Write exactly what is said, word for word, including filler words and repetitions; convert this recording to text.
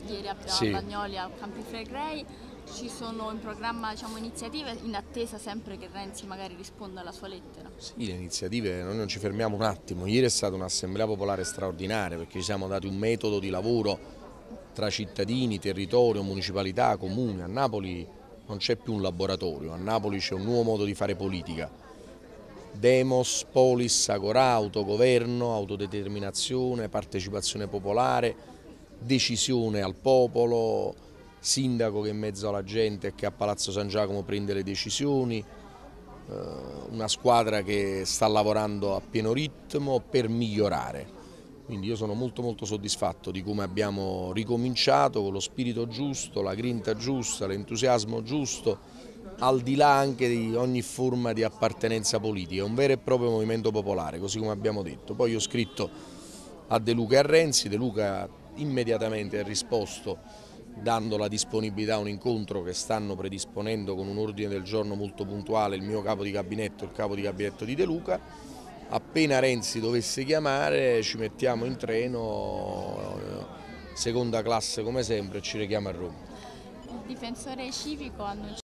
ieri a Sì. Bagnoli a Campi Flegrei. Ci sono in programma, diciamo, iniziative in attesa sempre che Renzi magari risponda alla sua lettera? Sì, le iniziative, noi non ci fermiamo un attimo. Ieri è stata un'assemblea popolare straordinaria perché ci siamo dati un metodo di lavoro tra cittadini, territorio, municipalità, comune. A Napoli non c'è più un laboratorio, a Napoli c'è un nuovo modo di fare politica. Demos, polis, agorà, autogoverno, autodeterminazione, partecipazione popolare, decisione al popolo, sindaco che in mezzo alla gente e che a Palazzo San Giacomo prende le decisioni, una squadra che sta lavorando a pieno ritmo per migliorare. Quindi io sono molto molto soddisfatto di come abbiamo ricominciato con lo spirito giusto, la grinta giusta, l'entusiasmo giusto, al di là anche di ogni forma di appartenenza politica, è un vero e proprio movimento popolare, così come abbiamo detto. Poi ho scritto a De Luca e a Renzi, De Luca immediatamente ha risposto dando la disponibilità a un incontro che stanno predisponendo con un ordine del giorno molto puntuale il mio capo di gabinetto e il capo di gabinetto di De Luca. Appena Renzi dovesse chiamare ci mettiamo in treno, seconda classe come sempre, e ci rechiamo a Roma. Il difensore civico annuncia